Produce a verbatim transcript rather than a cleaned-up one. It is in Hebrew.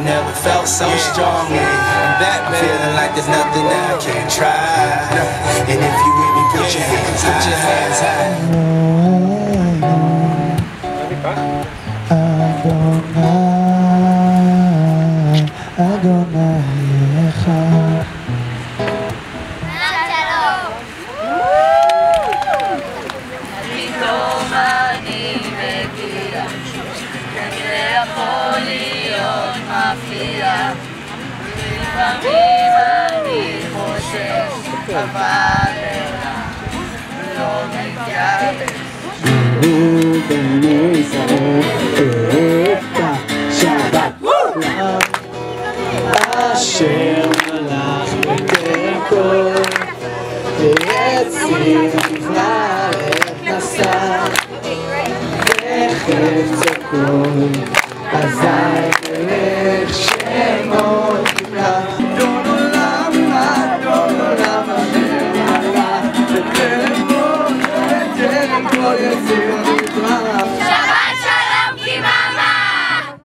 never felt so strongly. That I'm feeling like there's nothing that I can't try. And if you with me, put your hands high. Put your hands high. Adonai Echad. פתאום אני מגיע, זה יכול להיות מפתיע. לפעמים אני חושש, אבל לא מתייאש. בני ישראל את השבת אשר מלך בטרם כל ויציב נפלא את נסע וחפץ הכל אזי